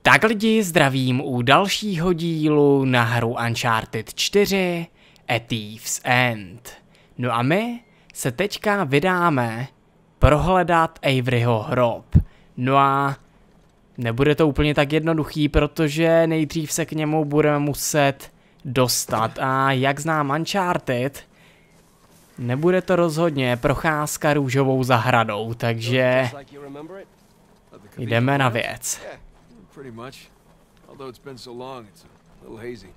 Tak lidi, zdravím u dalšího dílu na hru Uncharted 4 A Thief's End. No a my se teďka vydáme prohledat Averyho hrob. No a nebude to úplně tak jednoduchý, protože nejdřív se k němu budeme muset dostat. A jak znám Uncharted, nebude to rozhodně procházka růžovou zahradou, takže jdeme na věc. Pretty much. Although it's been so long, it's a little hazy.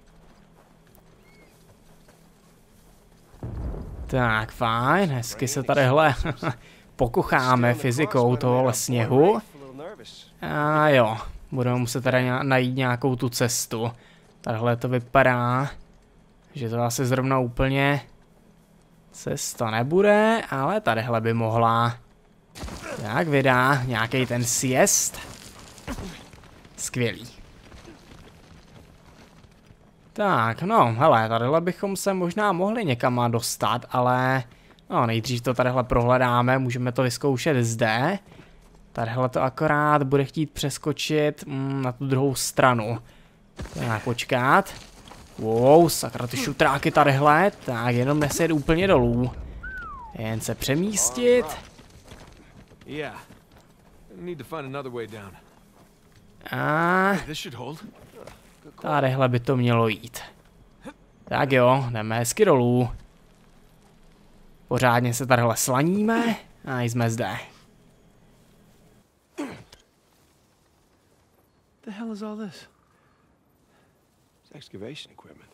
Tak, fajn, hezky se tadyhle pokucháme fyzikou tohohle sněhu. A jo, budeme muset teda najít nějakou tu cestu. Tadyhle to vypadá, že to asi zrovna úplně cesta nebude, ale tadyhle by mohla. Tak vydá nějaký ten sjezd. Skvělý. Tak, no, hele, tadyhle bychom se možná mohli někam dostat, ale no, nejdřív to tadyhle prohledáme, můžeme to vyzkoušet zde. Tadyhle to akorát bude chtít přeskočit na tu druhou stranu. Tak, počkat. Wow, sakra, ty šutráky tadyhle, tak jenom nesjet úplně dolů. Jen se přemístit. Yeah. Need to find another way down. A tadyhle by to mělo jít. Tak jo, jdeme hezky dolů. Pořádně se tadyhle slaníme a jsme zde. The hell is all this? It's excavation equipment.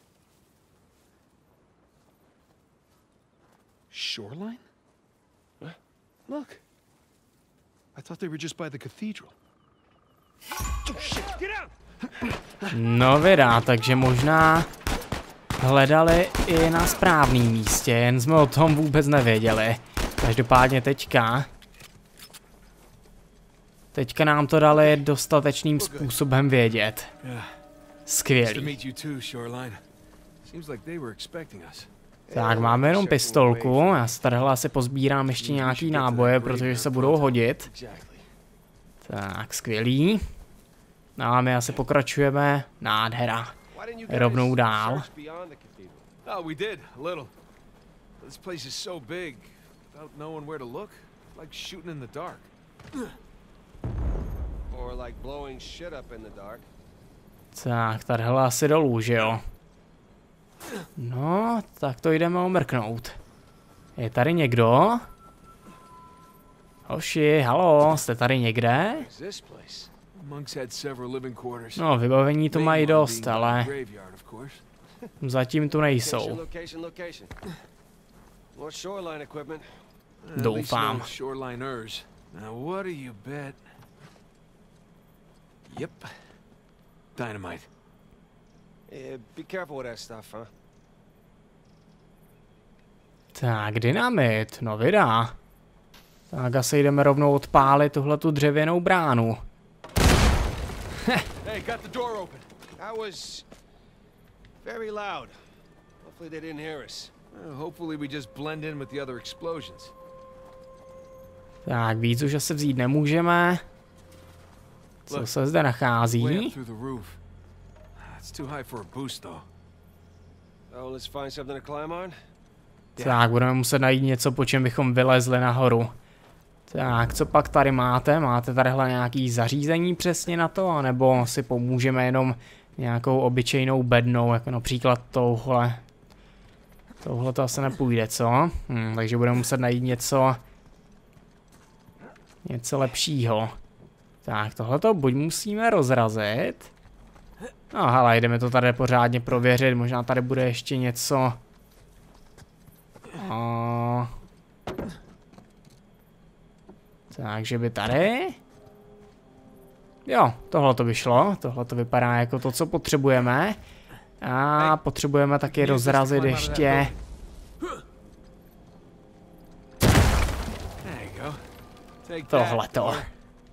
Shoreline? What? Look. I thought they were just by the cathedral. No vydá, takže možná hledali i na správném místě, jen jsme o tom vůbec nevěděli. Každopádně teďka nám to dali dostatečným způsobem vědět. Skvělý. Tak, máme jenom pistolku, já si tadyhle asi pozbírám ještě nějaký náboje, protože se budou hodit. Tak, skvělý. No a my asi pokračujeme, nádhera. Rovnou dál. Tak, tadyhle asi dolů, že jo? No, tak to jdeme omrknout. Je tady někdo? Hoši, halo, jste tady někde? No, vybavení to mají dost, ale zatím tu nejsou. Doufám. Tak, dynamit, no vydá. Tak asi jdeme rovnou odpálit tuhletu dřevěnou bránu. Hey, got the door open. That was very loud. Hopefully they didn't hear us. Hopefully we just blend in with the other explosions. Tak, víc už asi vzít nemůžeme. Co se zde nachází? Tak, budeme muset najít něco, po čem bychom vylezli nahoru. Tak, co pak tady máte? Máte tadyhle nějaký zařízení přesně na to? Anebo si pomůžeme jenom nějakou obyčejnou bednou, jako například touhle. Touhle to asi nepůjde, co? Takže budeme muset najít něco lepšího. Tak, tohleto buď musíme rozrazit. No hele, jdeme to tady pořádně prověřit, možná tady bude ještě něco. Takže by tady. Jo, tohle to by šlo. Tohle to vypadá jako to, co potřebujeme. A potřebujeme taky rozrazit ještě. Tohleto.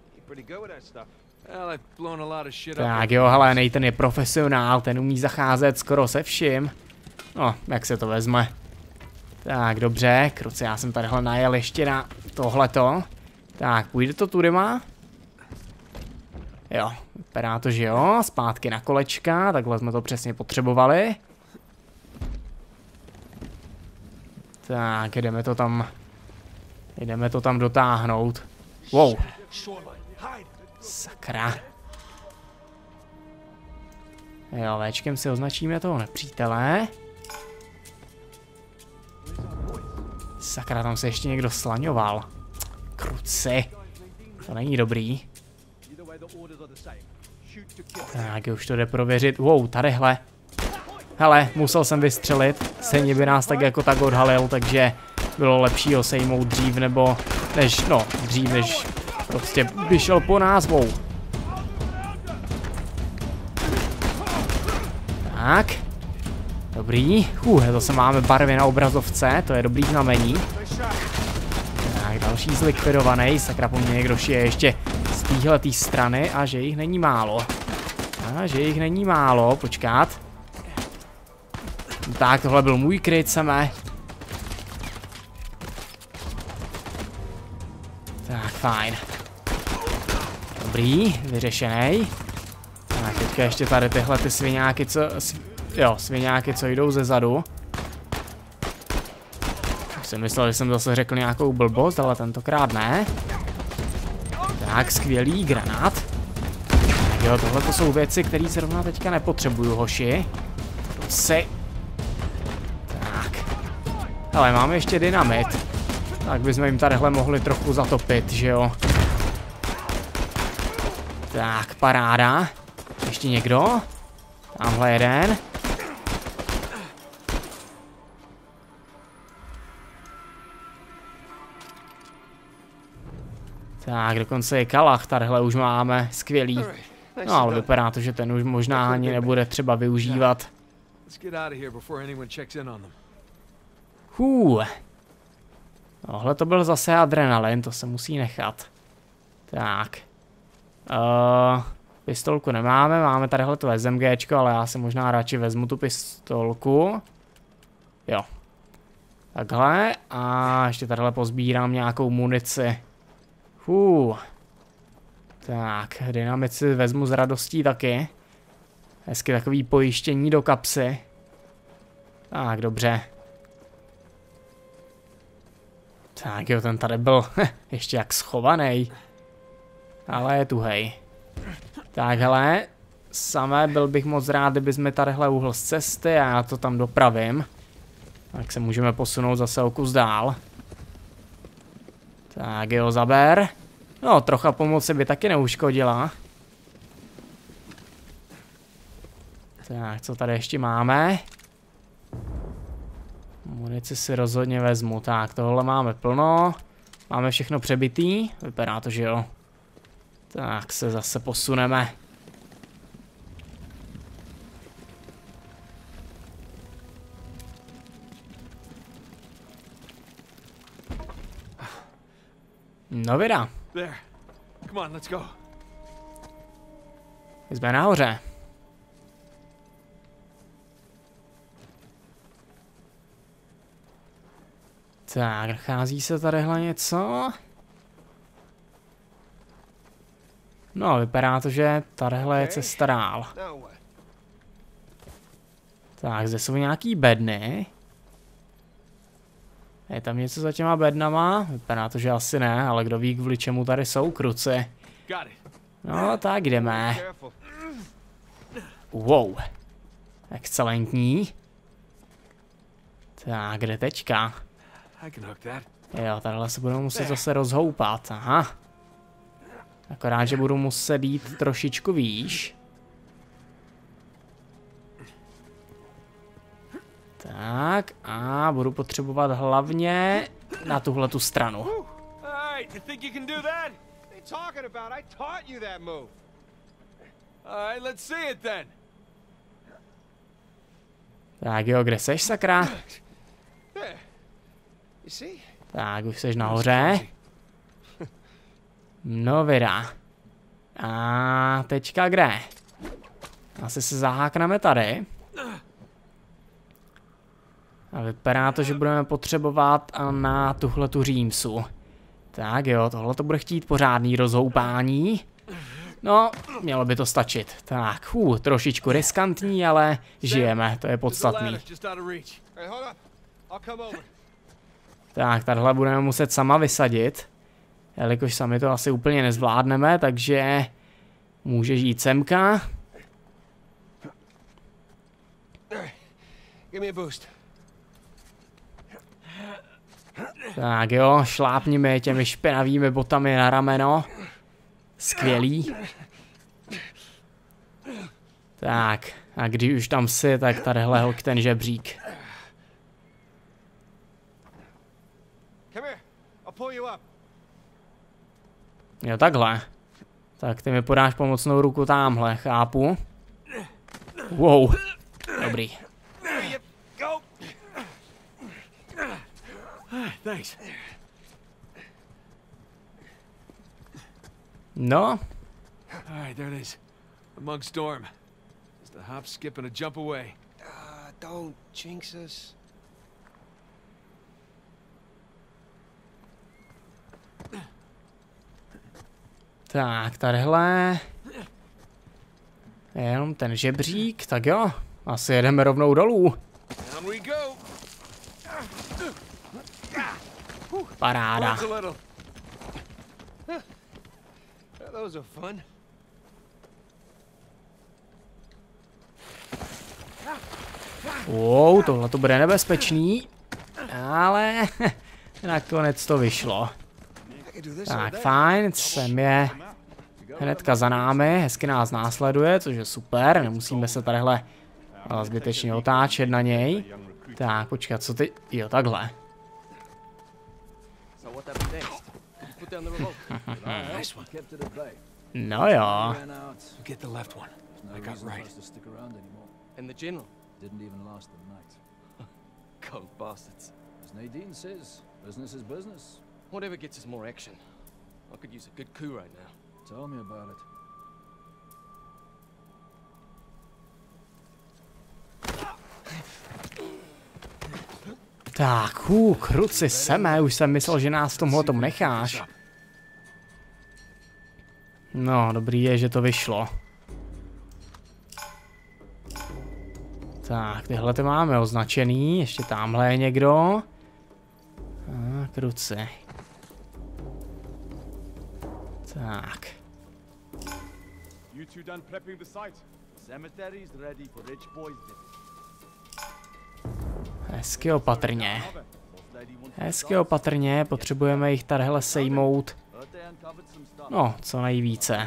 Tak jo, hele, Nathan je profesionál, ten umí zacházet skoro se vším. No, jak se to vezme. Tak, dobře, kruce, já jsem tadyhle najel ještě na tohleto. Tak, půjde to tudyma? Jo, vypadá to, že jo. Zpátky na kolečka, takhle jsme to přesně potřebovali. Tak, jdeme to tam dotáhnout. Wow. Sakra. Jo, Včkem si označíme toho nepřítele. Sakra, tam se ještě někdo slaňoval. Kruci. To není dobrý. Tak, už to jde prověřit. Wow, tadyhle. Hele, musel jsem vystřelit. Stejně by nás tak jako tak odhalil, takže bylo lepší ho sejmout dřív než prostě by šel po nás. Wow. Tak. Dobrý. To se máme barvy na obrazovce, to je dobrý znamení. Tak, další zlikvidovaný. Sakra, po mně někdo šije ještě z téhletý strany a že jich není málo. Počkat. Tak, tohle byl můj kryt, seme. Tak, fajn. Dobrý, vyřešenej. Tak, teďka ještě tady tyhle ty sviňáky, co jdou ze zadu. Jsem myslel, že jsem zase řekl nějakou blbost, ale tentokrát ne. Tak, skvělý granát. Tak jo, tohle to jsou věci, které zrovna teďka nepotřebuju, hoši. Tak. Hele, máme ještě dynamit. Tak bychom jim tadyhle mohli trochu zatopit, že jo. Tak, paráda. Ještě někdo? Tamhle jeden. Tak, dokonce je kalach, tadyhle už máme, skvělý. No, ale vypadá to, že ten už možná ani nebude třeba využívat. Tohle to byl zase adrenalin, to se musí nechat. Tak. Pistolku nemáme, máme tadyhle to SMGčko, ale já si možná radši vezmu tu pistolku. Jo. Takhle. A ještě tadyhle pozbírám nějakou munici. Tak, dynamit si vezmu s radostí taky. Hezky takový pojištění do kapsy. Tak, dobře. Tak jo, ten tady byl ještě jak schovaný. Ale je tuhej. Tak hele, samé byl bych moc rád, kdyby jsme tadyhle uhl z cesty a já to tam dopravím. Tak se můžeme posunout zase o kus dál. Tak jo, zaber. No, trocha pomoci by taky neuškodila. Tak, co tady ještě máme? Munici si rozhodně vezmu. Tak, tohle máme plno. Máme všechno přebitý. Vypadá to, že jo. Tak se zase posuneme. No vida. Jsme nahoře. Tak, nachází se tadyhle něco? No, vypadá to, že tadyhle je cesta dál. Tak, zde jsou nějaký bedny. Je tam něco za těma bednama? Vypadá to, že asi ne, ale kdo ví, kvůli čemu tady jsou, kruci. No, tak jdeme. Wow. Excelentní. Tak, kde teďka? Jo, tadyhle se budou muset zase rozhoupat, aha. Akorát, že budu muset jít trošičku výš. Tak, a budu potřebovat hlavně na tuhletu stranu. Tak jo, kde seš, sakra? Tak, už seš nahoře. No vida. A teďka kde? Asi se zahákneme tady. A vypadá to, že budeme potřebovat na tuhletu římsu. Tak jo, tohle to bude chtít pořádný rozhoupání. No, mělo by to stačit. Tak, trošičku riskantní, ale žijeme, to je podstatný. Tak, tadyhle budeme muset sama vysadit. Jelikož sami to asi úplně nezvládneme, takže může jít semka. Tak jo, šlápnime těmi špinavými botami na rameno. Skvělý. Tak, a když už tam jsi, tak tadyhle hoď ten žebřík. Jo, takhle. Tak ty mi podáš pomocnou ruku támhle, chápu. Wow, dobrý. No. Alright, there it is. Among storm. Just a hop, skip, and a jump away. Don't jinx us. Tak, tadyhle. Jenom ten žebřík, tak jo. Asi jedeme rovnou dolů. Down we go. Paráda. Those are fun. Wow, tohle to bude nebezpečný. Ale nakonec to vyšlo. Tak, fajn, sem je hnedka za námi, hezky nás následuje, což je super, nemusíme se tadyhle zbytečně otáčet na něj. Tak, počkat, co ty... Jo, takhle. No jo. Didn't even last the night. Cold bastards. As Nadine says, business is business. Whatever gets us more action. I could use a good coup right now. Tell me about it. Tak, kruci seme, už jsem myslel, že nás v tomhletom necháš. No, dobrý je, že to vyšlo. Tak, tyhle ty máme označený, ještě tamhle je někdo. Tak, ruce. Tak. Hezky opatrně. Hezky opatrně, potřebujeme jich tadyhle sejmout. No, co nejvíce.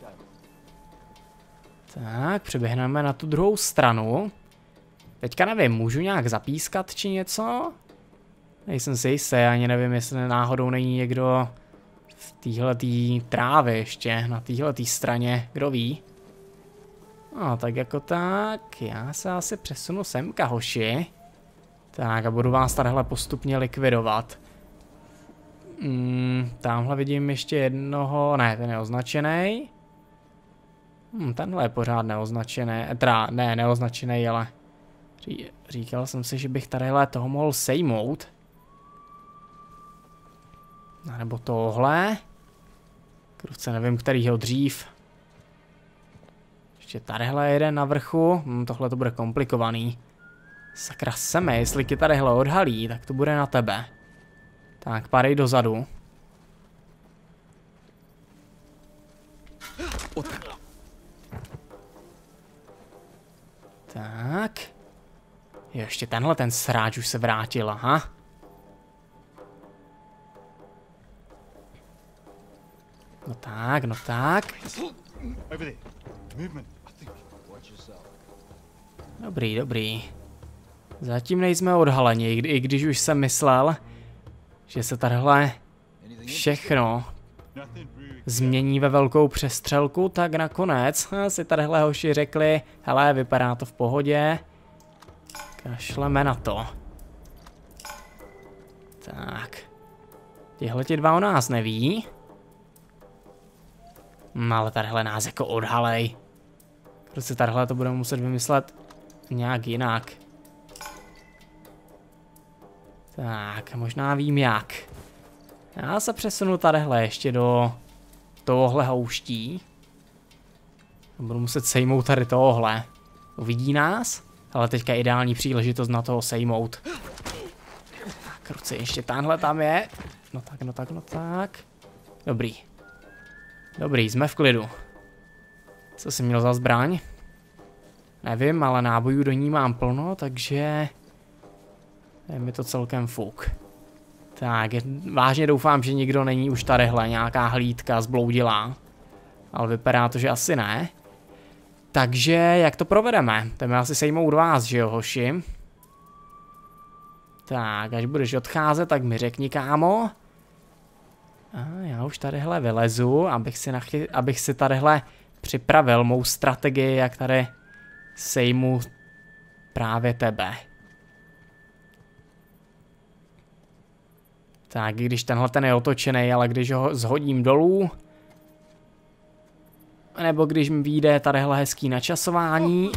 Tak, přeběhneme na tu druhou stranu. Teďka nevím, můžu nějak zapískat či něco? Nejsem si jistý, ani nevím, jestli náhodou není někdo v téhletý trávě ještě, na téhletý straně, kdo ví. No, tak jako tak, já se asi přesunu semka, hoši. Tak a budu vás tadyhle postupně likvidovat. Tamhle vidím ještě jednoho, ne, ten je označený. Tenhle je pořád neoznačený, ne, neoznačený, ale říkal jsem si, že bych tadyhle toho mohl sejmout. A nebo tohle. Kruce nevím, kterýho dřív. Ještě tadyhle jeden na vrchu. Tohle to bude komplikovaný. Sakra seme, jestli ti tadyhle odhalí, tak to bude na tebe. Tak, padej dozadu. Tak. Jo, ještě tenhle ten sráč už se vrátil, aha. No tak, no tak. Dobrý, dobrý. Zatím nejsme odhaleni, i když už jsem myslel, že se tadyhle všechno změní ve velkou přestřelku, tak nakonec si tadyhle hoši řekli, hele, vypadá to v pohodě. Kašleme na to. Tak. Tihleti dva o nás neví. Ale tadyhle nás jako odhalej. Prostě tadyhle to budeme muset vymyslet nějak jinak. Tak, možná vím jak. Já se přesunu tadyhle ještě do tohohle houští. Budu muset sejmout tady tohle. Uvidí nás? Ale teďka ideální příležitost na toho sejmout. Tak, ruce ještě tamhle tam je. No tak, no tak, no tak. Dobrý. Dobrý, jsme v klidu. Co jsi měl za zbraň? Nevím, ale nábojů do ní mám plno, takže... je mi to celkem fuk. Tak, vážně doufám, že nikdo není už tadyhle, nějaká hlídka zbloudilá. Ale vypadá to, že asi ne. Takže, jak to provedeme? Jdeme asi sejmout vás, že jo, hoši? Tak, až budeš odcházet, tak mi řekni, kámo. A já už tadyhle vylezu, abych si tadyhle připravil mou strategii, jak tady sejmu právě tebe. Tak, i když tenhle ten je otočený, ale když ho zhodím dolů, nebo když mi vyjde tadyhle hezký načasování,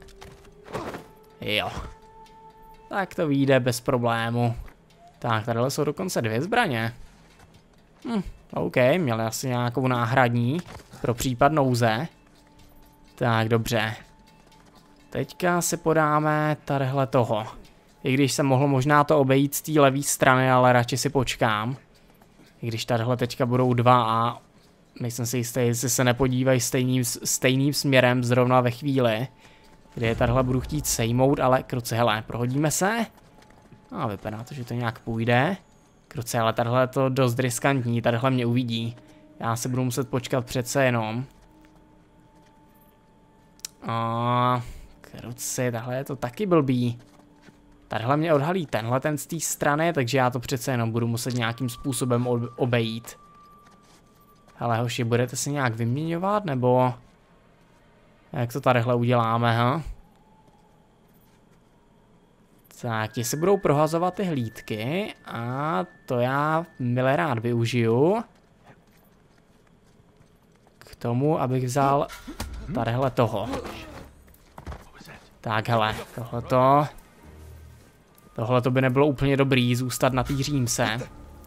jo, tak to vyjde bez problému. Tak, tadyhle jsou dokonce 2 zbraně. OK, měli asi nějakou náhradní pro případ nouze. Tak, dobře. Teďka si podáme tadyhle toho. I když jsem mohl možná to obejít z té levé strany, ale radši si počkám. I když tadyhle teďka budou 2 a nejsem si jistý, jestli se nepodívají stejným směrem zrovna ve chvíli, kdy je tadyhle budu chtít sejmout, ale kruce, hele, prohodíme se. A vypadá to, že to nějak půjde. Kruce, ale tadyhle je to dost riskantní, tadyhle mě uvidí. Já se budu muset počkat přece jenom. A kruci, tahle je to taky blbý. Tadyhle mě odhalí tenhle ten z té strany, takže já to přece jenom budu muset nějakým způsobem obejít. Hele hoši, budete si nějak vyměňovat, nebo jak to tadyhle uděláme, ha? Tak, ti si budou prohazovat ty hlídky a to já milé rád využiju. K tomu, abych vzal tadyhle toho. Tak hele, tohleto by nebylo úplně dobrý zůstat na té římse.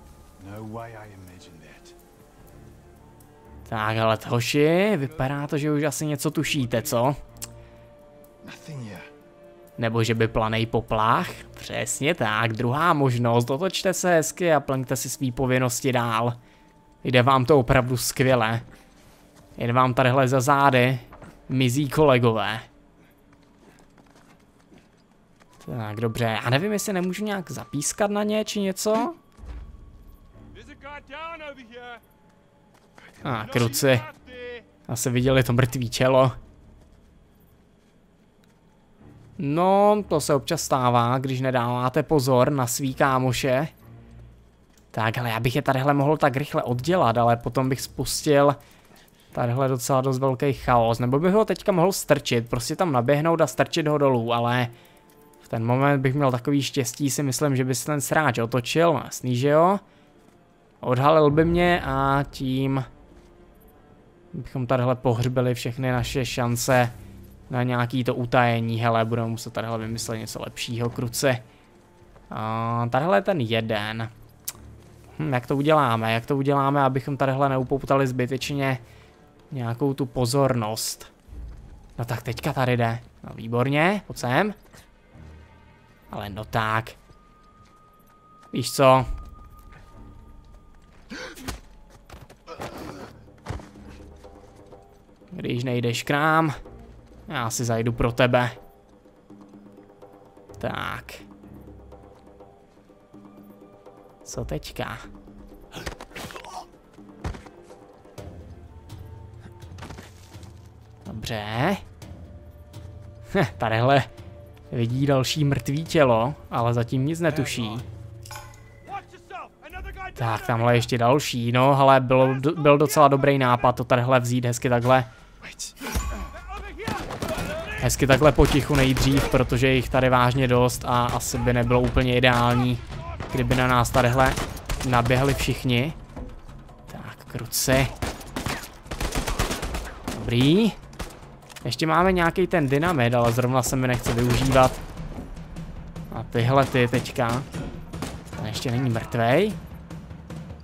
Tak hele, hoši, vypadá to, že už asi něco tušíte, co? Nebo že by planej poplach? Přesně tak, druhá možnost, otočte se hezky a plňte si svý povinnosti dál. Jde vám to opravdu skvěle. Jen vám tadyhle za zády mizí kolegové. Tak, dobře, já nevím, jestli nemůžu nějak zapískat na ně, či něco? Kruci. Asi viděli to mrtvý čelo. No, to se občas stává, když nedáváte pozor na svý kámoše. Tak, hele, já bych je tadyhle mohl tak rychle oddělat, ale potom bych spustil tadyhle docela dost velký chaos. Nebo bych ho teďka mohl strčit, prostě tam naběhnout a strčit ho dolů, ale v ten moment bych měl takový štěstí, si myslím, že by se ten sráč otočil, no jasný, že jo. Odhalil by mě a tím bychom tadyhle pohřbili všechny naše šance na nějaký to utajení. Hele, budeme muset tadyhle vymyslet něco lepšího, kruci. Tadyhle je ten jeden. Jak to uděláme? Jak to uděláme, abychom tadyhle neupoutali zbytečně nějakou tu pozornost? No tak teďka tady jde. No výborně, pojď sem. Ale no tak. Víš co? Když nejdeš k nám, já si zajdu pro tebe. Tak. Co teďka? Dobře. Tadyhle vidí další mrtvý tělo, ale zatím nic netuší. Tak, tamhle ještě další, no, ale byl docela dobrý nápad to tadyhle vzít hezky takhle. Hezky takhle potichu nejdřív, protože je jich tady vážně dost a asi by nebylo úplně ideální, kdyby na nás tadyhle naběhli všichni. Tak, kruci. Dobrý. Ještě máme nějaký ten dynamit, ale zrovna se mi nechce využívat. A tyhle ty teďka. Ten ještě není mrtvej.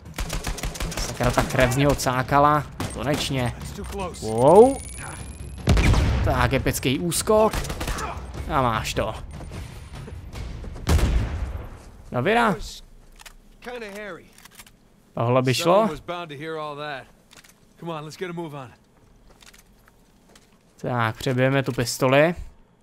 Sakra, ta krev z něho cákala. Konečně. Wow. Tak, epický úskok. A máš to. No Vira. Tohle by šlo. Tak, přebijeme tu pistoli.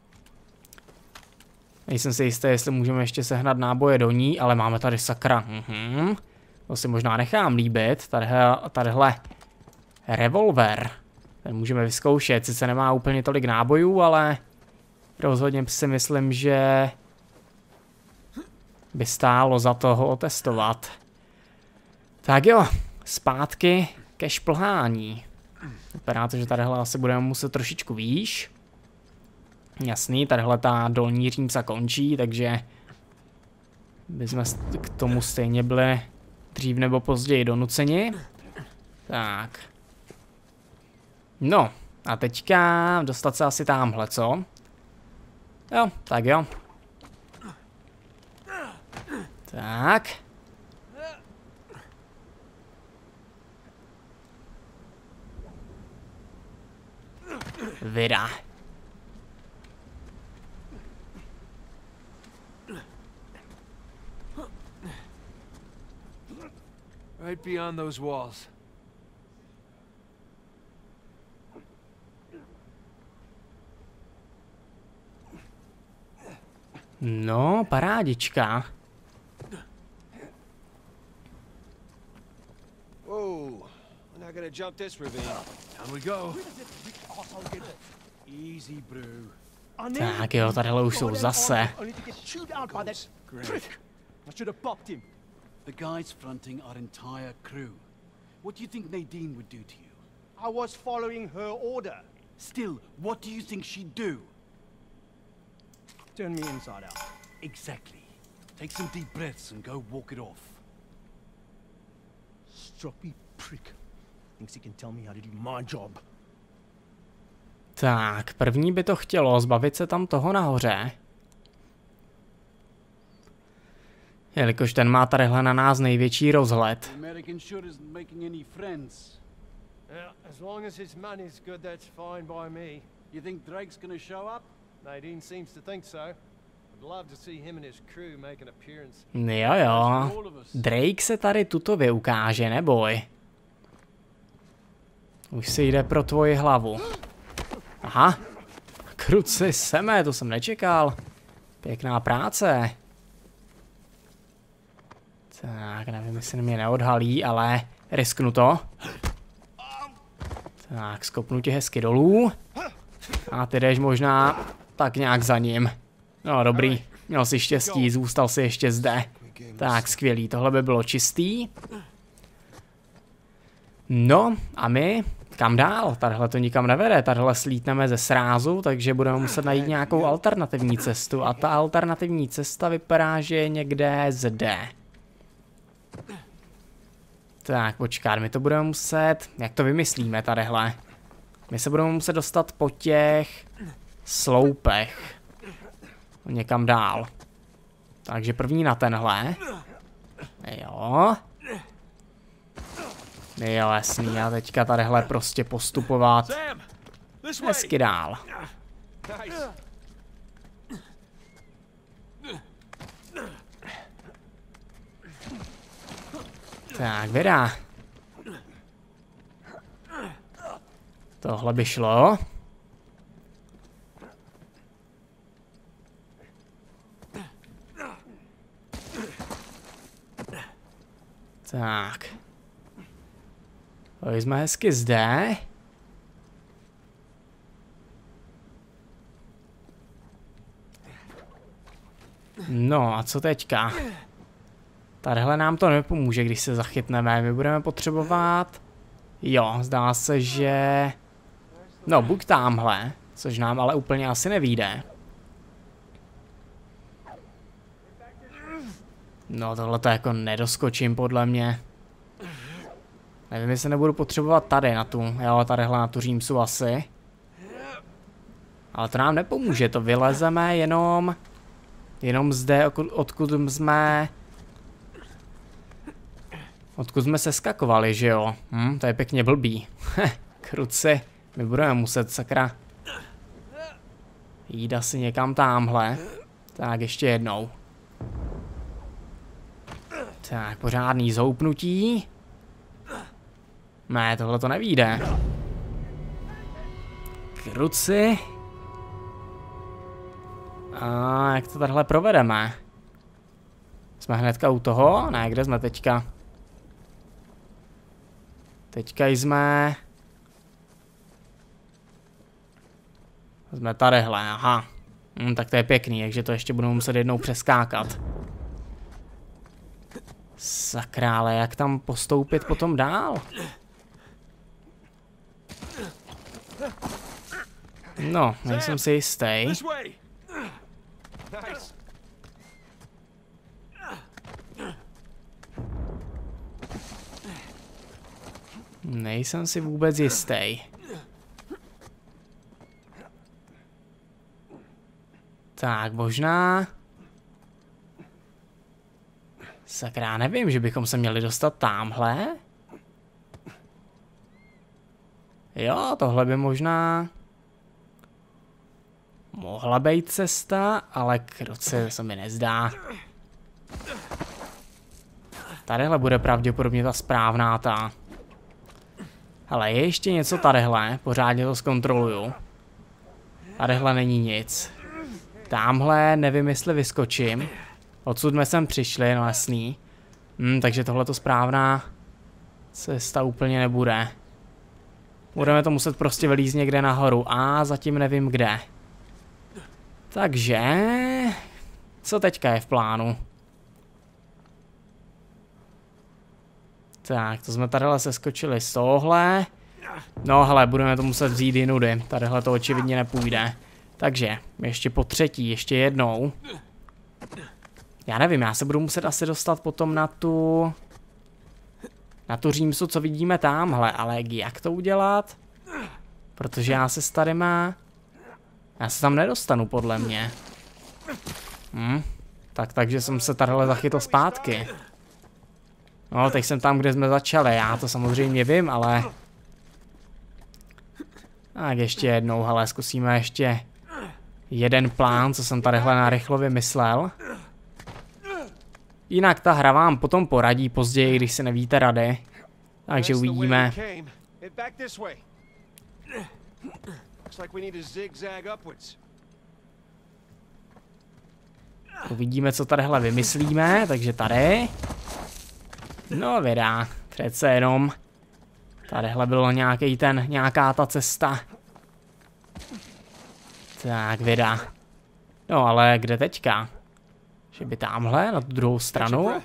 Nejsem si jistý, jestli můžeme ještě sehnat náboje do ní, ale máme tady sakra. To si možná nechám líbit. Tadyhle revolver. Ten můžeme vyzkoušet, sice nemá úplně tolik nábojů, ale rozhodně si myslím, že by stálo za to ho otestovat. Tak jo, zpátky ke šplhání. Vypadá to, že tadyhle asi budeme muset trošičku výš. Jasný, tadyhle ta dolní římsa končí, takže bychom k tomu stejně byli dřív nebo později donuceni. Tak. No, a teďka dostat se asi támhle, co? Jo, tak jo. Tak. Vida. Right beyond those walls. No, parádička. Whoa, we're not gonna jump this ravine. Down we go. Easy, brew. Tak jo, tadyhle už jsou zase. The guys fronting our entire crew. What do you think Nadine would do to you? I was following her order. Still, what do you think she'd do? Turn me inside out. Exactly. Take some deep breaths and go walk it off. Stroppy prick. Thinks he can tell me how to do my job. Tak, první by to chtělo zbavit se tam toho nahoře. Jelikož ten má tadyhle na nás největší rozhled. As long as his money's good, that's fine by me. You think Drake's gonna show up? Nadine seems to think so. I'd love to see him and his crew make an appearance. Jo jo. Drake se tady tutově ukáže, neboj. Už si jde pro tvoji hlavu. Aha. Kruci seme, to jsem nečekal. Pěkná práce. Tak, nevím, jestli mě neodhalí, ale risknu to. Tak, skopnu tě hezky dolů. A ty jdeš možná tak nějak za ním. No, dobrý. Měl jsi štěstí, zůstal si ještě zde. Tak, skvělý, tohle by bylo čistý. No, a my? Kam dál? Tadyhle to nikam nevede, tadyhle slítneme ze srázu, takže budeme muset najít nějakou alternativní cestu. A ta alternativní cesta vypadá, že je někde zde. Tak, počkat, my to budeme muset, jak to vymyslíme tadyhle? My se budeme muset dostat po těch sloupech. Někam dál. Takže první na tenhle. Jo. Jo, jasný, a teďka tadyhle prostě postupovat hezky dál. Tak, Vida. Tohle by šlo. Tak. Tady jsme hezky zde. No a co teďka? Tadyhle nám to nepomůže, když se zachytneme. My budeme potřebovat... Jo, zdá se, že... No, buď támhle, což nám ale úplně asi nevyjde. No, tohle to jako nedoskočím podle mě. Nevím, jestli nebudu potřebovat tady na tu, jo, tadyhle na tu římsu asi. Ale to nám nepomůže, to vylezeme jenom zde, odkud jsme se skakovali, že jo? To je pěkně blbý. Kruci, my budeme muset sakra Jít asi někam támhle. Tak ještě jednou. Tak, pořádný zhoupnutí. Ne, tohle to nevyjde. Kruci. A jak to tahle provedeme? Jsme hnedka u toho? Ne, kde jsme teďka? Teďka jsme... Jsme tadyhle, aha. Tak to je pěkný, takže to ještě budeme muset jednou přeskákat. Sakra, ale jak tam postoupit potom dál? No, nejsem si jistý. Nejsem si vůbec jistý. Tak, možná... Sakra, nevím, že bychom se měli dostat tamhle. Jo, tohle by možná... mohla být cesta, ale kruce se mi nezdá. Tadyhle bude pravděpodobně ta správná ta. Hele, je ještě něco tadyhle, pořádně to zkontroluju. Tadyhle není nic. Támhle nevím, jestli vyskočím. Odsud jsme sem přišli, no jasný. Takže tohle to správná cesta úplně nebude. Budeme to muset prostě vylízt někde nahoru a zatím nevím kde. Takže... co teďka je v plánu? Tak, to jsme tadyhle seskočili z tohle. No hele, budeme to muset vzít jinudy. Tadyhle to očividně nepůjde. Takže, ještě po třetí, ještě jednou. Já nevím, já se budu muset asi dostat potom na tu římsu, co vidíme tamhle, ale jak to udělat? Protože já se tady já se tam nedostanu, podle mě. Takže jsem se tadyhle zachytil zpátky. No, teď jsem tam, kde jsme začali, já to samozřejmě vím, ale... Tak ještě jednou, hele, zkusíme ještě jeden plán, co jsem tadyhle narychlo vymyslel. Jinak ta hra vám potom poradí později, když si nevíte rady. Takže uvidíme. Uvidíme, co tadyhle vymyslíme, takže tady. No vydá, přece jenom. Tadyhle bylo nějaká ta cesta. Tak, vydá. No ale kde teďka? Že by tamhle, na tu druhou stranu?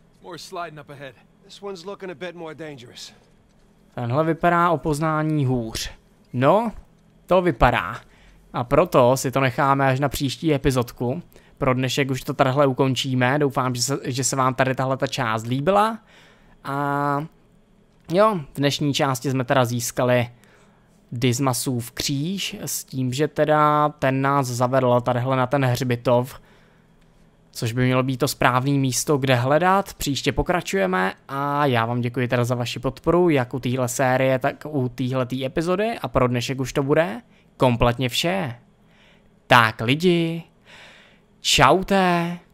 Tenhle vypadá o poznání hůř. No, to vypadá. A proto si to necháme až na příští epizodku. Pro dnešek už to tadyhle ukončíme. Doufám, že se vám tady tahle ta část líbila. A jo, v dnešní části jsme teda získali Dismasův kříž s tím, že teda ten nás zavedl tadyhle na ten hřbitov, což by mělo být to správné místo, kde hledat. Příště pokračujeme a já vám děkuji teda za vaši podporu, jak u téhle série, tak u téhletý epizody a pro dnešek už to bude kompletně vše. Tak lidi, čaute.